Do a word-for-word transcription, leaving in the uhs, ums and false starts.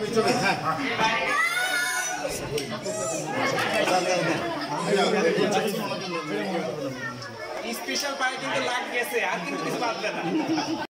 special পায়ে কিন্তু লাগ গেছে আর কিন্তু কিছু বাদ না